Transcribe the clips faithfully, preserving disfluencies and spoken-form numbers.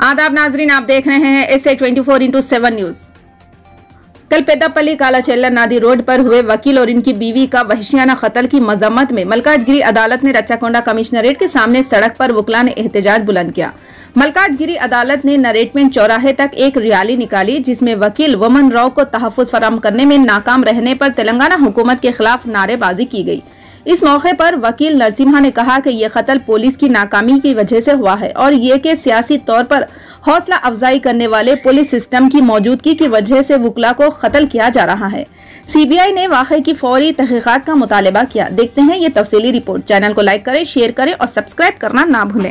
आदाब नाजरीन, आप देख रहे हैं S A twenty four into seven news. कल पेद्दापल्ली कालाचेल्ला नादी रोड पर हुए वकील और इनकी बीवी का वहशियाना कत्ल की मजम्मत में मलकाजगिरी अदालत ने रच्चाकोंडा कमिश्नरेट के सामने सड़क पर वकला ने एहतजाज बुलंद किया। मलकाजगिरी अदालत ने नरेटमेंट चौराहे तक एक रैली निकाली, जिसमें वकील वमन राव को तहफ्फुज फराहम करने में नाकाम रहने पर तेलंगाना हुकूमत के खिलाफ नारेबाजी की गई। इस मौके पर वकील नरसिम्हा ने कहा कि ये कत्ल पुलिस की नाकामी की वजह से हुआ है और ये कि सियासी तौर पर हौसला अफजाई करने वाले पुलिस सिस्टम की मौजूदगी की वजह से वकला को कत्ल किया जा रहा है। सीबीआई ने वाक़े की फौरी तहकीकात का मुतालबा किया। देखते हैं ये तफसीली रिपोर्ट। चैनल को लाइक करें, शेयर करें और सब्सक्राइब करना ना भूलें।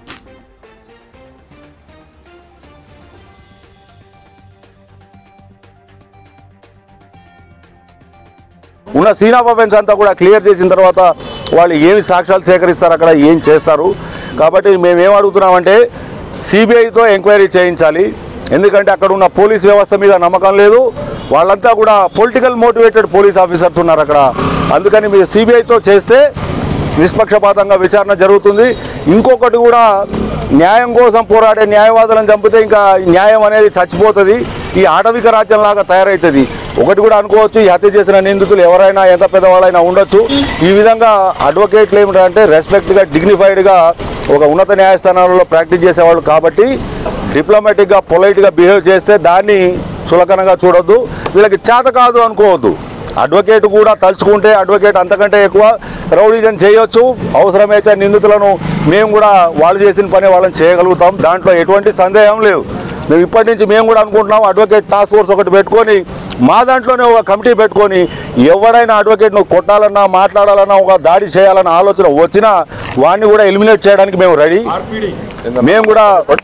ఉన్న సీన్ ఆఫ్ అఫెన్స్ అంతా కూడా క్లియర్ చేసిన తర్వాత వాళ్ళు ఏమి సాక్ష్యాలు సేకరిస్తారు, అక్కడ ఏం చేస్తారు. కాబట్టి మేము ఏం అడుగుతున్నామంటే సిబిఐతో ఎంక్వైరీ చేయించాలి. ఎందుకంటే అక్కడ ఉన్న పోలీస్ వ్యవస్థ మీద నమ్మకం లేదు. వాళ్ళంతా కూడా పొలిటికల్ మోటివేటెడ్ పోలీస్ ఆఫీసర్స్ ఉన్నారు అక్కడ. అందుకని మీరు సిబిఐతో చేస్తే నిష్పక్షపాతంగా విచారణ జరుగుతుంది. ఇంకొకటి కూడా, న్యాయం కోసం పోరాడే న్యాయవాదులను చంపితే ఇంకా న్యాయం అనేది చచ్చిపోతుంది. ఈ ఆటవిక రాజ్యంలాగా తయారవుతుంది. ఒకటి కూడా అనుకోవచ్చు, ఈ హత్య చేసిన నిందితులు ఎవరైనా ఎంత పెద్దవాళ్ళైనా ఉండొచ్చు. ఈ విధంగా అడ్వకేట్లు ఏమిటంటే రెస్పెక్ట్గా, డిగ్నిఫైడ్గా ఒక ఉన్నత న్యాయస్థానాలలో ప్రాక్టీస్ చేసేవాళ్ళు కాబట్టి డిప్లొమాటిక్గా, పొలైట్గా బిహేవ్ చేస్తే దాన్ని చులకనగా చూడొద్దు. వీళ్ళకి చేత కాదు అనుకోవద్దు. అడ్వకేట్ కూడా తలుచుకుంటే అడ్వకేట్ అంతకంటే ఎక్కువ రౌడీజం చేయొచ్చు. అవసరమైతే నిందితులను మేము కూడా వాళ్ళు చేసిన పని వాళ్ళని చేయగలుగుతాం. దాంట్లో ఎటువంటి సందేహం లేదు. మేము ఇప్పటి నుంచి మేము కూడా అనుకుంటున్నాం, అడ్వకేట్ టాస్క్ ఫోర్స్ ఒకటి పెట్టుకొని మా దాంట్లోనే ఒక కమిటీ పెట్టుకొని ఎవడైనా అడ్వకేట్ను కొట్టాలన్నా, మాట్లాడాలన్నా, ఒక దాడి చేయాలన్న ఆలోచన వచ్చినా వాడిని కూడా ఎలిమినేట్ చేయడానికి మేము రెడీ. మేము కూడా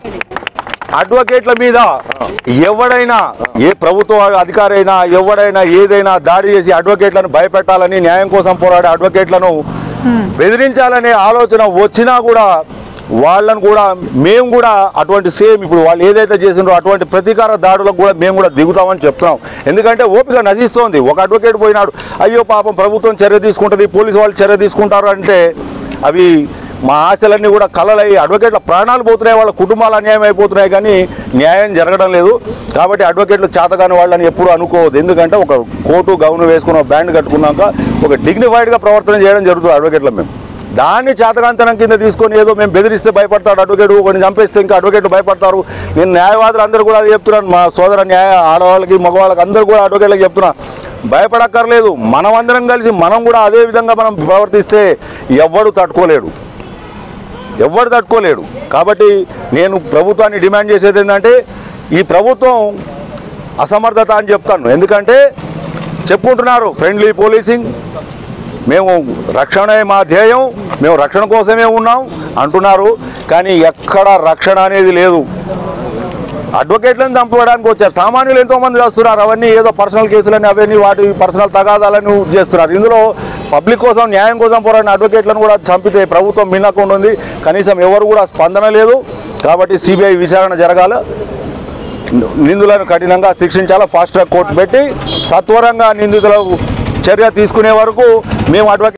అడ్వకేట్ల మీద ఎవడైనా, ఏ ప్రభుత్వ అధికారి అయినా ఎవడైనా ఏదైనా దాడి చేసి అడ్వకేట్లను భయపెట్టాలని, న్యాయం కోసం పోరాడే అడ్వకేట్లను బెదిరించాలనే ఆలోచన వచ్చినా కూడా వాళ్ళను కూడా మేము కూడా అటువంటి సేమ్ ఇప్పుడు వాళ్ళు ఏదైతే చేసినారో అటువంటి ప్రతీకార దాడులకు కూడా మేము కూడా దిగుతామని చెప్తున్నాం. ఎందుకంటే ఓపిక నశిస్తోంది. ఒక అడ్వకేట్ పోయినాడు, అయ్యో పాపం ప్రభుత్వం చర్య తీసుకుంటుంది, పోలీసు వాళ్ళు చర్య తీసుకుంటారు అంటే అవి మా ఆశలన్నీ కూడా కలలై అడ్వకేట్ల ప్రాణాలు పోతున్నాయి, వాళ్ళ కుటుంబాలు అన్యాయం అయిపోతున్నాయి, కానీ న్యాయం జరగడం లేదు. కాబట్టి అడ్వకేట్లు చేతగాని వాళ్ళని ఎప్పుడు అనుకోవద్దు. ఎందుకంటే ఒక కోటు గౌను వేసుకున్న బ్యాండ్ కట్టుకున్నాక ఒక డిగ్నిఫైడ్గా ప్రవర్తన చేయడం జరుగుతుంది అడ్వకేట్ల. మేము దాన్ని చేతకాంతనం కింద తీసుకొని ఏదో మేము బెదిరిస్తే భయపడతాడు అడ్వకేట్, కొన్ని చంపేస్తే ఇంకా అడ్వకేట్లు భయపడతారు. నేను న్యాయవాదులు అందరూ కూడా అది చెప్తున్నాను, మా సోదర న్యాయ ఆడవాళ్ళకి మగవాళ్ళకి అందరూ కూడా అడ్వకేట్లకు చెప్తున్నా, భయపడక్కర్లేదు. మనం అందరం కలిసి మనం కూడా అదే విధంగా మనం ప్రవర్తిస్తే ఎవ్వడు తట్టుకోలేడు, ఎవ్వడు తట్టుకోలేడు. కాబట్టి నేను ప్రభుత్వాన్ని డిమాండ్ చేసేది ఏంటంటే ఈ ప్రభుత్వం అసమర్థత అని చెప్తాను. ఎందుకంటే చెప్పుకుంటున్నారు ఫ్రెండ్లీ పోలీసింగ్, మేము రక్షణే మా ధ్యేయం, మేము రక్షణ కోసమే ఉన్నాం అంటున్నారు, కానీ ఎక్కడ రక్షణ అనేది లేదు. అడ్వకేట్లను చంపడానికి వచ్చారు, సామాన్యులు ఎంతోమంది చేస్తున్నారు. అవన్నీ ఏదో పర్సనల్ కేసులని, అవన్నీ వాటి పర్సనల్ తగాదాలని చేస్తున్నారు. ఇందులో పబ్లిక్ కోసం, న్యాయం కోసం పోరాడిన అడ్వకేట్లను కూడా చంపితే ప్రభుత్వం మిన్నకుండా ఉంది. కనీసం ఎవరు కూడా స్పందన లేదు. కాబట్టి సిబిఐ విచారణ జరగాలి, నిందితులను కఠినంగా శిక్షించాలి, ఫాస్ట్ ట్రాక్ కోర్టు పెట్టి సత్వరంగా నిందితులకు చర్య తీసుకునే వరకు మేము అడ్వకేట్